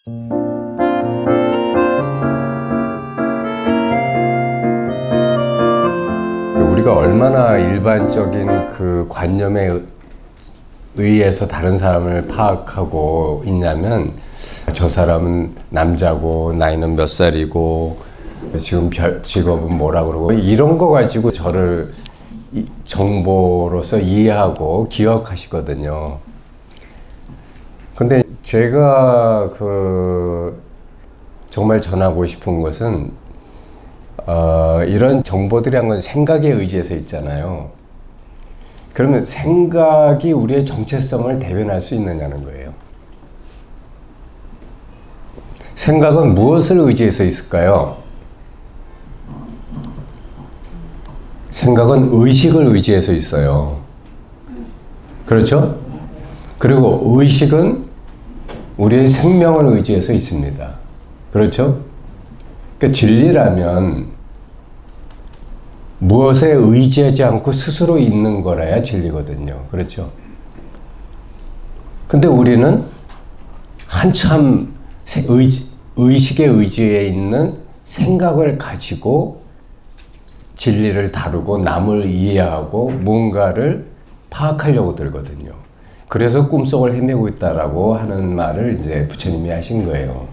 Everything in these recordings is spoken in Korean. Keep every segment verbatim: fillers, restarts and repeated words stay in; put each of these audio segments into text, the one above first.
우리가 얼마나 일반적인 그 관념에 의해서 다른 사람을 파악하고 있냐면, 저 사람은 남자고 나이는 몇 살이고 지금 별, 직업은 뭐라 그러고 이런 거 가지고 저를 정보로서 이해하고 기억하시거든요. 근데 제가 그 정말 전하고 싶은 것은 어, 이런 정보들이 한 건 생각에 의지해서 있잖아요. 그러면 생각이 우리의 정체성을 대변할 수 있느냐는 거예요. 생각은 무엇을 의지해서 있을까요? 생각은 의식을 의지해서 있어요. 그렇죠? 그리고 의식은 우리의 생명을 의지해서 있습니다. 그렇죠? 그러니까 진리라면 무엇에 의지하지 않고 스스로 있는 거라야 진리거든요. 그렇죠? 근데 우리는 한참 의지, 의식의 의지에 있는 생각을 가지고 진리를 다루고 남을 이해하고 뭔가를 파악하려고 들거든요. 그래서 꿈속을 헤매고 있다라고 하는 말을 이제 부처님이 하신 거예요.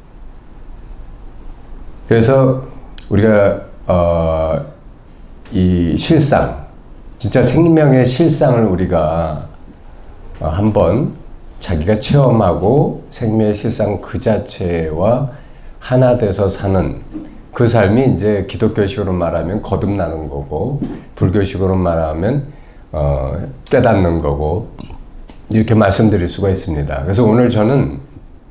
그래서 우리가 어, 이 실상, 진짜 생명의 실상을 우리가 어, 한번 자기가 체험하고 생명의 실상 그 자체와 하나 돼서 사는 그 삶이 이제 기독교식으로 말하면 거듭나는 거고, 불교식으로 말하면 어, 깨닫는 거고, 이렇게 말씀드릴 수가 있습니다. 그래서 오늘 저는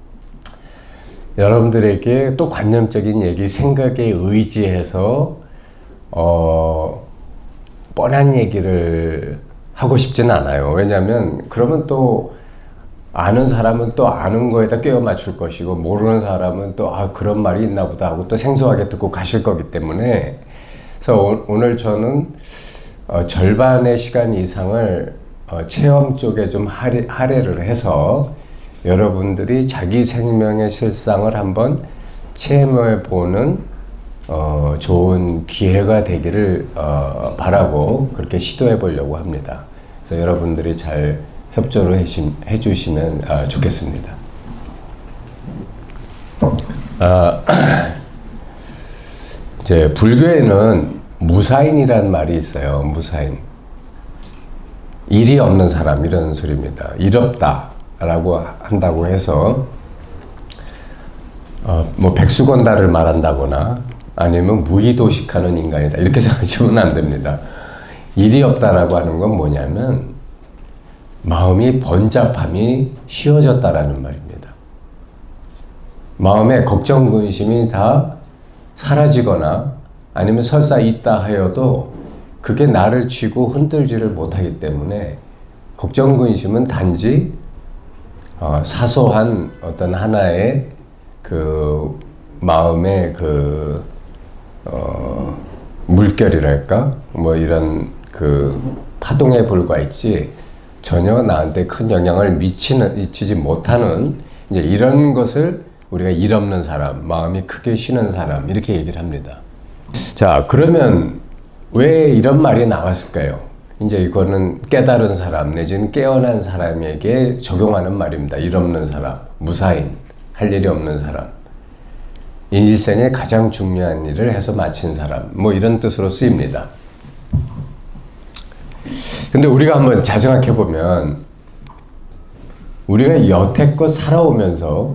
여러분들에게 또 관념적인 얘기, 생각에 의지해서 어, 뻔한 얘기를 하고 싶지는 않아요. 왜냐하면 그러면 또 아는 사람은 또 아는 거에다 꿰어 맞출 것이고, 모르는 사람은 또 아 그런 말이 있나 보다 하고 또 생소하게 듣고 가실 거기 때문에, 그래서 오, 오늘 저는 어, 절반의 시간 이상을 어, 체험 쪽에 좀 할애, 할애를 해서 여러분들이 자기 생명의 실상을 한번 체험해 보는 어, 좋은 기회가 되기를 어, 바라고 그렇게 시도해 보려고 합니다. 그래서 여러분들이 잘 협조를 해시, 해주시면 어, 좋겠습니다. 어, 이제 불교에는 무사인이라는 말이 있어요. 무사인. 일이 없는 사람, 이런 소리입니다. 일 없다 라고 한다고 해서 어, 뭐 백수건달을 말한다거나 아니면 무의도식하는 인간이다 이렇게 생각하시면 안 됩니다. 일이 없다라고 하는 건 뭐냐면 마음이 번잡함이 쉬워졌다라는 말입니다. 마음에 걱정, 근심이 다 사라지거나 아니면 설사 있다 하여도 그게 나를 쥐고 흔들지를 못하기 때문에 걱정, 근심은 단지 어, 사소한 어떤 하나의 그 마음의 그 어, 물결이랄까 뭐 이런 그 파동에 불과했지 전혀 나한테 큰 영향을 미치는 미치지 못하는 이제 이런 것을 우리가 일 없는 사람, 마음이 크게 쉬는 사람 이렇게 얘기를 합니다. 자, 그러면 왜 이런 말이 나왔을까요? 이제 이거는 깨달은 사람 내지는 깨어난 사람에게 적용하는 말입니다. 일 없는 사람, 무사인, 할 일이 없는 사람, 일생에 가장 중요한 일을 해서 마친 사람, 뭐 이런 뜻으로 쓰입니다. 근데 우리가 한번 자생각해 보면 우리가 여태껏 살아오면서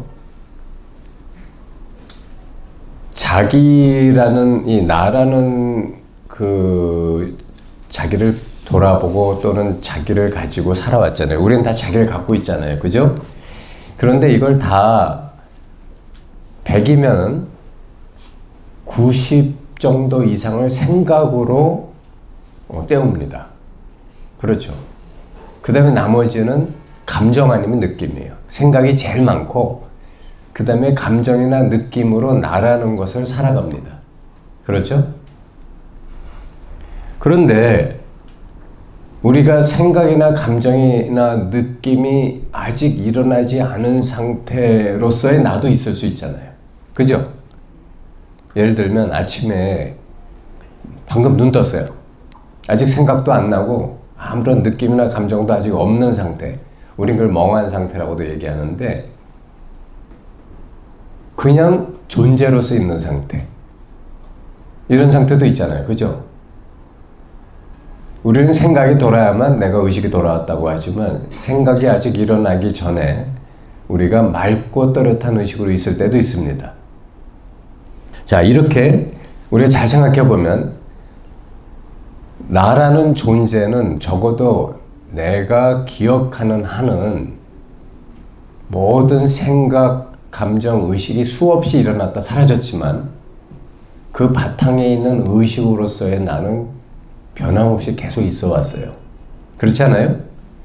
자기라는 이 나라는 그 자기를 돌아보고 또는 자기를 가지고 살아왔잖아요. 우리는 다 자기를 갖고 있잖아요. 그죠? 그런데 이걸 다 백이면 구십 정도 이상을 생각으로 어, 때웁니다. 그렇죠. 그 다음에 나머지는 감정 아니면 느낌이에요. 생각이 제일 많고 그 다음에 감정이나 느낌으로 나라는 것을 살아갑니다. 그렇죠? 그런데 우리가 생각이나 감정이나 느낌이 아직 일어나지 않은 상태로서의 나도 있을 수 있잖아요. 그죠? 예를 들면 아침에 방금 눈 떴어요. 아직 생각도 안 나고 아무런 느낌이나 감정도 아직 없는 상태. 우린 그걸 멍한 상태라고도 얘기하는데 그냥 존재로서 있는 상태. 이런 상태도 있잖아요. 그죠? 우리는 생각이 돌아야만 내가 의식이 돌아왔다고 하지만 생각이 아직 일어나기 전에 우리가 맑고 또렷한 의식으로 있을 때도 있습니다. 자, 이렇게 우리가 잘 생각해 보면 나라는 존재는 적어도 내가 기억하는 한은 모든 생각, 감정, 의식이 수없이 일어났다 사라졌지만 그 바탕에 있는 의식으로서의 나는 변함없이 계속 있어 왔어요. 그렇지 않아요?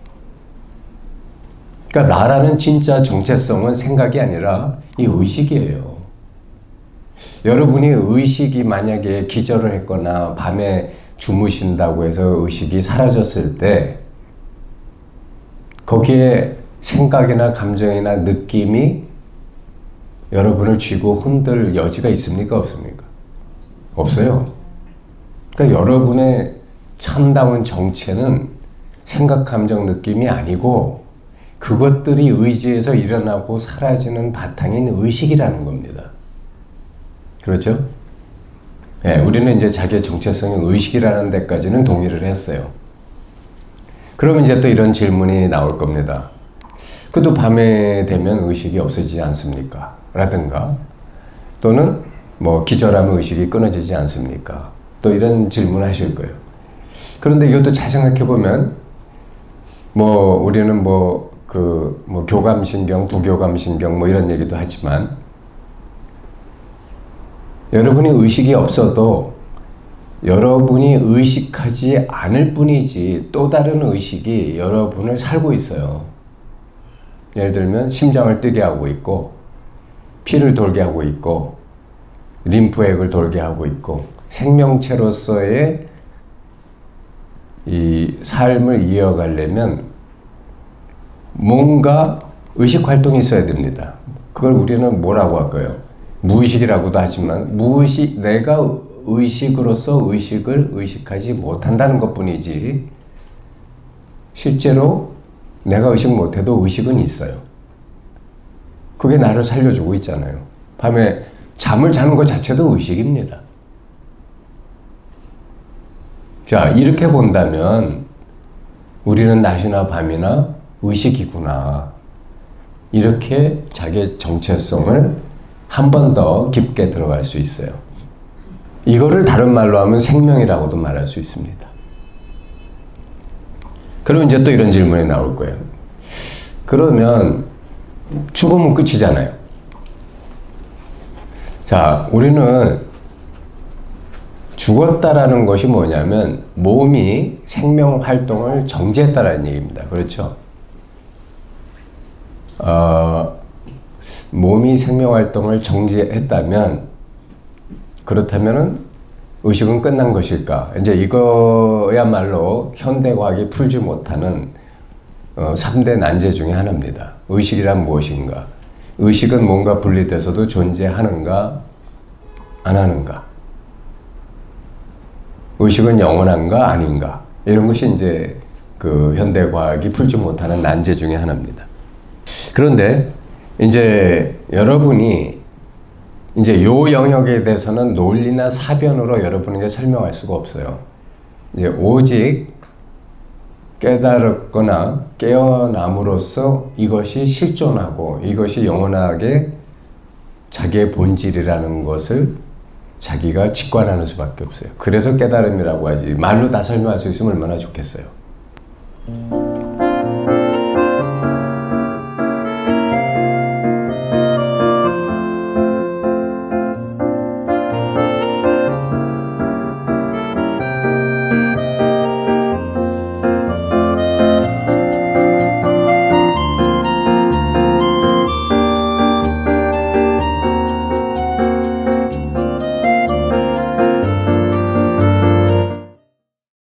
그러니까 나라는 진짜 정체성은 생각이 아니라 이 의식이에요. 여러분이 의식이 만약에 기절을 했거나 밤에 주무신다고 해서 의식이 사라졌을 때 거기에 생각이나 감정이나 느낌이 여러분을 쥐고 흔들 여지가 있습니까? 없습니까? 없어요. 그러니까 여러분의 참다운 정체는 생각, 감정, 느낌이 아니고 그것들이 의지에서 일어나고 사라지는 바탕인 의식이라는 겁니다. 그렇죠? 네, 우리는 이제 자기의 정체성이 의식이라는 데까지는 동의를 했어요. 그럼 이제 또 이런 질문이 나올 겁니다. 그래도 밤에 되면 의식이 없어지지 않습니까? 라든가 또는 뭐 기절하면 의식이 끊어지지 않습니까? 또 이런 질문을 하실 거예요. 그런데 이것도 잘 생각해 보면 뭐 우리는 뭐 그 뭐 교감신경, 부교감신경 뭐 이런 얘기도 하지만 여러분이 의식이 없어도 여러분이 의식하지 않을 뿐이지 또 다른 의식이 여러분을 살고 있어요. 예를 들면 심장을 뛰게 하고 있고 피를 돌게 하고 있고 림프액을 돌게 하고 있고 생명체로서의 이 삶을 이어가려면 뭔가 의식 활동이 있어야 됩니다. 그걸 우리는 뭐라고 할까요? 무의식이라고도 하지만 무의식, 내가 의식으로서 의식을 의식하지 못한다는 것 뿐이지 실제로 내가 의식 못해도 의식은 있어요. 그게 나를 살려주고 있잖아요. 밤에 잠을 자는 것 자체도 의식입니다. 자, 이렇게 본다면 우리는 낮이나 밤이나 의식이구나. 이렇게 자기의 정체성을 한 번 더 깊게 들어갈 수 있어요. 이거를 다른 말로 하면 생명이라고도 말할 수 있습니다. 그럼 이제 또 이런 질문이 나올 거예요. 그러면 죽으면 끝이잖아요. 자, 우리는 죽었다라는 것이 뭐냐면 몸이 생명 활동을 정지했다라는 얘기입니다. 그렇죠? 어, 몸이 생명 활동을 정지했다면 그렇다면은 의식은 끝난 것일까? 이제 이거야말로 현대과학이 풀지 못하는 어, 삼 대 난제 중에 하나입니다. 의식이란 무엇인가? 의식은 뭔가 분리돼서도 존재하는가? 안 하는가? 의식은 영원한가? 아닌가? 이런 것이 이제 그 현대과학이 풀지 못하는 난제 중에 하나입니다. 그런데 이제 여러분이 이제 요 영역에 대해서는 논리나 사변으로 여러분에게 설명할 수가 없어요. 이제 오직 깨달았거나 깨어남으로써 이것이 실존하고 이것이 영원하게 자기의 본질이라는 것을 자기가 직관하는 수밖에 없어요. 그래서 깨달음이라고 하지. 말로 다 설명할 수 있으면 얼마나 좋겠어요.